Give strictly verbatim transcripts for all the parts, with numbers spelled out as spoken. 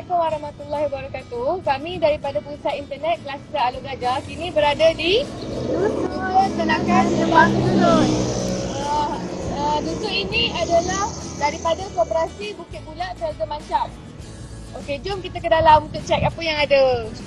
Assalamualaikum warahmatullahi wabarakatuh. Kami daripada Pusat Internet Kluster Alor Gajah kini berada di Dusun Tenakan Lebak Susun. Uh, uh, dusun ini adalah daripada Koperasi Bukit Bulat Telaga Mancap. Okey, jom kita ke dalam untuk cek apa yang ada.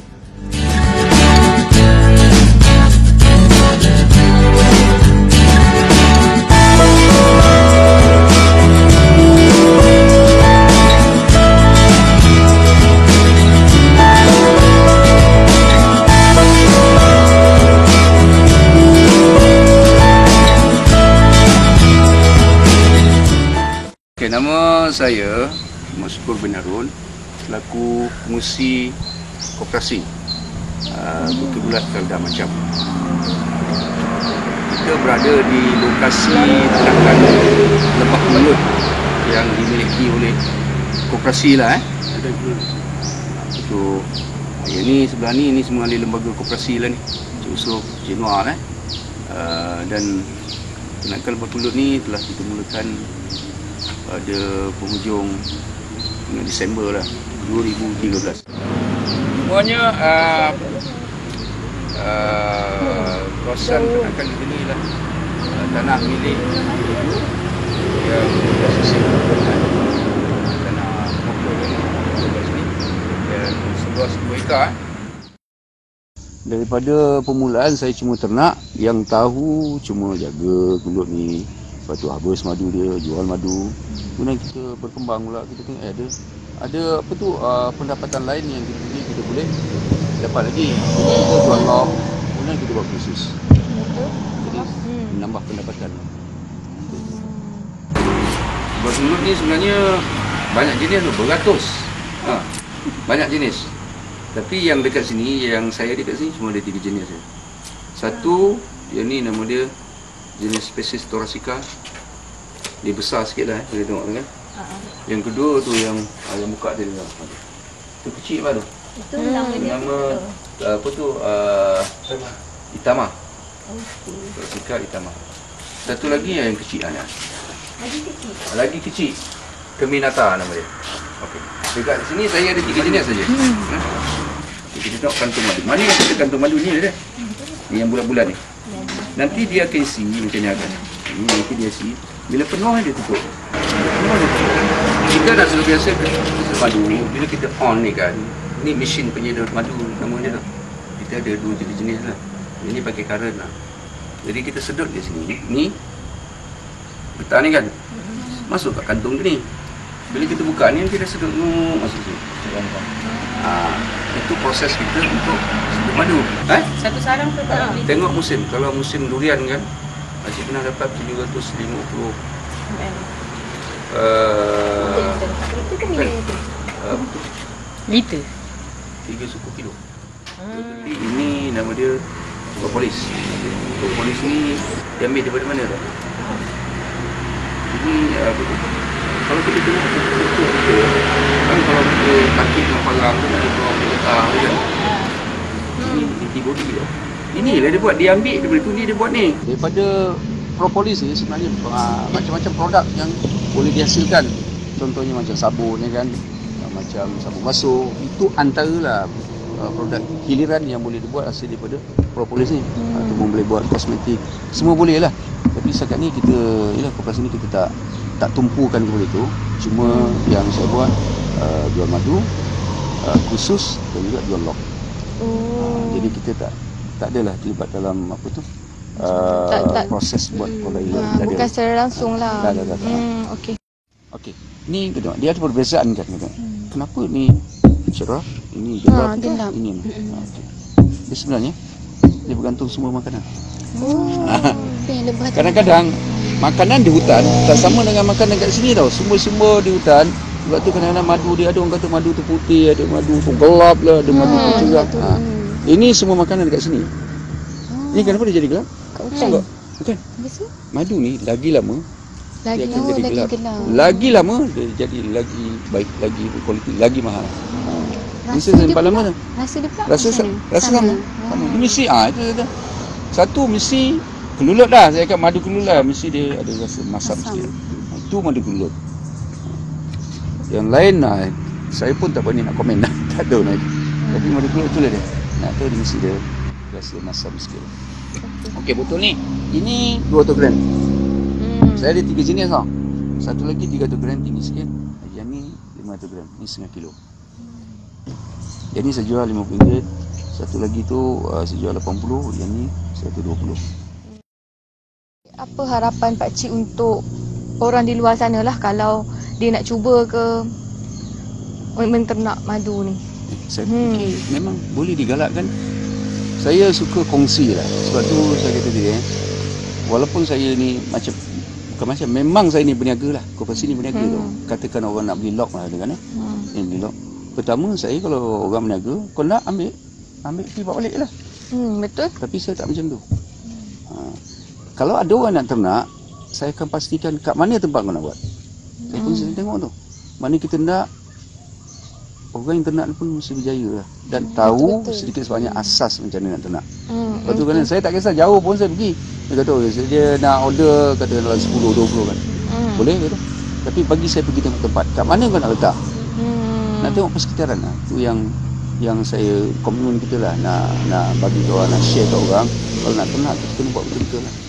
Okay, nama saya Muhammad Syukur bin Harun, selaku pengurusi koperasi uh, Bukit Bulat Telaga Mancap. Kita berada di lokasi Tenakan Lebak Mulut yang dimiliki oleh koperasi lah eh. Untuk yang ni sebelah ni, ni semua ahli lembaga koperasi lah ni. Cik Yusof, Cik Noor eh. Uh, dan Tenakan Lebak Mulut ni telah kita mulakan pada penghujung Disember lah dua ribu tiga belas. Semuanya uh, uh, kawasan Tenakan ini lah uh, tanah milik yang tersisih tanah mokok ini dan seluas dua ekar. Daripada permulaan saya cuma ternak, yang tahu cuma jaga gelut ni, lepas tu harvest madu dia, jual madu. Kemudian kita berkembang pula, kita tengok eh, ada ada apa tu uh, pendapatan lain yang kita, kita boleh dapat lagi. Kita buat law, kemudian kita buat khusus. Jadi menambah pendapatan. Buat gelut ni sebenarnya banyak jenis tu, beratus. Ha, banyak jenis. Tapi yang dekat sini, yang saya dekat sini cuma ada tiga jenis je. Satu, yang ni nama dia jenis spesies Thoracea. Dia besar sikit lah, eh. Boleh tengok kan. Uh-huh. Yang kedua tu yang uh, yang buka dia tengok. Itu kecil apa tu? Itu hmm. nama dia nama uh, apa tu? Uh, Itama. Okey. Thoracea Itama. Satu lagi yang kecil aja. Lagi kecil. Lagi kecil. Keminata nama dia. Okey. Dekat sini saya ada tiga jenis saja. Hmm. Ha? Kita tengok kantung madu. Mana yang kita kantung madu ni ada? Ni yang bulat-bulat ni. Nanti dia akan isi macam ni akan. Ini nanti dia isi. Bila penuh dia tutup. Penuh dia tutup. Kita dah selalu biasa madu. Bila kita on ni kan, ni mesin penyedot madu nama dia tu. Kita ada dua jenis-jenis lah. Ini pakai current lah. Jadi kita sedut di sini. Ni getah ni kan, masuk kat kantung ni. Bila kita buka ni, kita sedut nu masuk sini. Ha, itu proses kita untuk sedut madu. Eh? Satu sarang tu tak boleh. Tengok musim. Kalau musim durian kan, Acik pernah dapat tujuh ratus lima puluh uh, itu kan mililiter? Uh, Liter? tiga suku kilo. Hmm. Ini nama dia propolis. Propolis ni diambil daripada mana tak? Ini uh, betul. Kalau kita tengok betul-betul kan, kalau kita takik dengan palang tu nak buang getah kan. Ini antibody dia. Inilah dia buat, dia ambil daripada tu, ni dia buat ni. Daripada propolis ni sebenarnya uh, macam-macam produk yang boleh dihasilkan. Contohnya macam sabun ya kan, uh, macam sabun basuh. Itu antaralah uh, produk hiliran yang boleh dibuat hasil daripada propolis ni. Hmm. Ataupun boleh buat kosmetik. Semua boleh lah. Tapi setakat ni kita, yalah, koperasi ni kita tak tak tumpukan kepada itu. Cuma hmm. yang saya buat uh, jual madu, uh, khusus dan juga jual log. Oh. Uh, jadi kita tak tak adalah terlibat dalam apa tu uh, tak, tak, proses buat produk ini. Ha, bukan secara langsung lah. Tak, tak, tak, tak. Hmm, okey. Okey. Ni tengok, dia ada perbezaan kan. Hmm. Kenapa ni cerah, ini gelap, ha, gelap. Ini. Hmm. Ha, okay. Dia sebenarnya dia bergantung semua makanan. Oh. Kadang-kadang makanan di hutan tak sama dengan makanan kat sini tau. Semua-semua di hutan. Sebab tu kadang-kadang madu dia ada orang kata madu tu putih, ada madu tu gelap lah, ada madu tu cerah. Ha. Ini semua makanan dekat sini. Oh. Ini kenapa dia jadi gelap? Kat hutan? Bukan. Madu ni lagi lama lagi dia akan oh, jadi lagi gelap. gelap. Lagi lama dia jadi lagi baik, lagi berkualiti, lagi mahal. Ha. Rasa dia pula, lama rasa dia pula rasa sama. Rasa sama. Sama. Ini mesti ah itu, itu. Satu mesti kelulut lah. Saya kata madu kelulut lah. Mesti dia ada rasa masam sikit. Itu madu kelulut. Yang lain lah saya pun tak berani nak komen dah. Tak tahu nak. Tapi mari pula itulah dia. Nak tahu dia mesti dia rasa masam sikit. Okey, botol ni. Ini dua ratus gram. Hmm. Saya ada tiga jenis tau. Satu lagi tiga ratus gram tinggi sikit. Yang ni lima ratus gram. Ni setengah kilo. Yang ni saya jual lima puluh ringgit. Satu lagi tu uh, saya jual lapan puluh. Yang ni seratus dua puluh. Apa harapan Pak Cik untuk orang di luar sana lah kalau dia nak cuba ke menternak madu ni? Saya Hmm. fikir memang boleh digalakkan. Saya suka kongsi lah. Sebab tu saya kata dia, eh, walaupun saya ni macam, bukan macam, memang saya ni berniaga lah. Koperasi ni berniaga Hmm. tu. Katakan orang nak beli log lah kan eh. Hmm. Yang beli log. Pertama saya kalau orang berniaga, kau nak ambil, ambil pergi bawa balik lah. Hmm, betul. Tapi saya tak macam tu. Ha. Kalau ada orang nak ternak, saya akan pastikan kat mana tempat kau nak buat. Saya pun Hmm. sering tengok tu. Mana kita nak, orang yang ternak pun mesti berjaya lah. Dan Hmm, tahu betul-betul. sedikit sebanyak asas macam mana nak ternak. Hmm. Lepas tu kan saya tak kisah jauh pun saya pergi. Dia kata, oh, dia nak order kata dalam sepuluh dua puluh kan. Hmm. Boleh kata. Tapi bagi saya pergi tengok tempat. Kat mana kau nak letak? Hmm. Nak tengok persekitaran lah. Tu yang yang saya komitmen kita lah. Nak nak bagi orang, nak share kat orang. Kalau nak ternak, kita kena buat betul-betul lah.